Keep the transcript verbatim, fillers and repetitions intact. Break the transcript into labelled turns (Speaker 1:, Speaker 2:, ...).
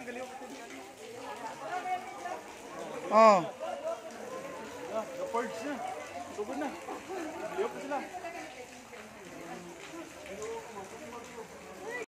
Speaker 1: Oh.
Speaker 2: The purge na. Tugod na. Liyo pa sila.